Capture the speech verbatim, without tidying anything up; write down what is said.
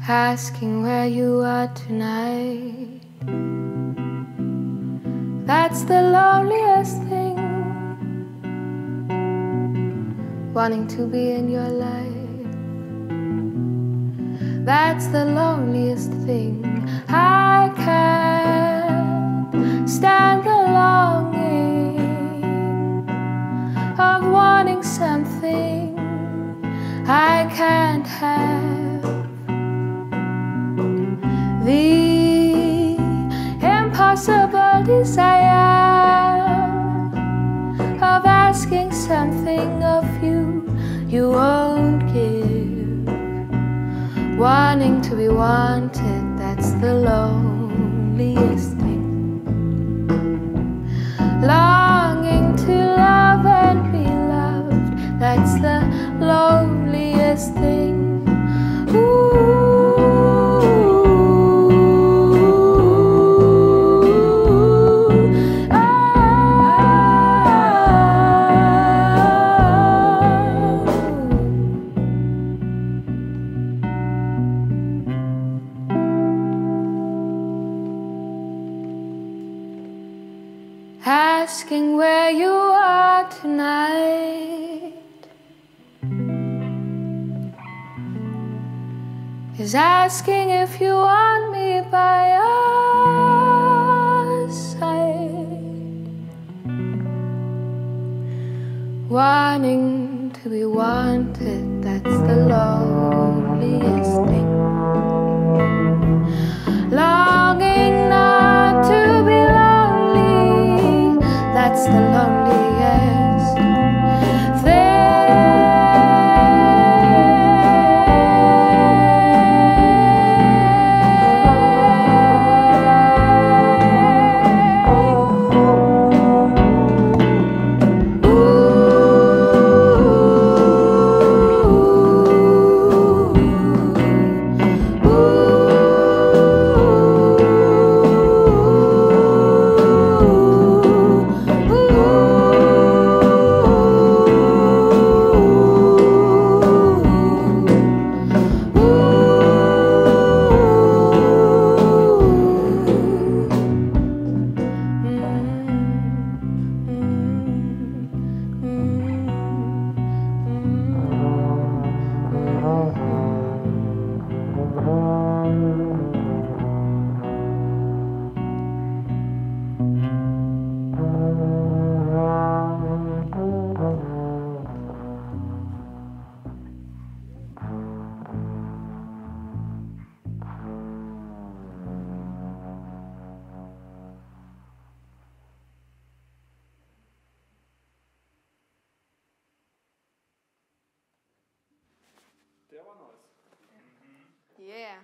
asking where you are tonight. That's the loneliest thing, wanting to be in your life. That's the loneliest thing. I can't stand the longing of wanting something I can't have. The impossible desire of asking something of you you won't give, wanting to be wanted, that's the loneliest thing. Longing to love and be loved, that's the loneliest thing. Ooh. Asking where you are tonight is asking if you want me by your side, wanting to be wanted, that's the loneliest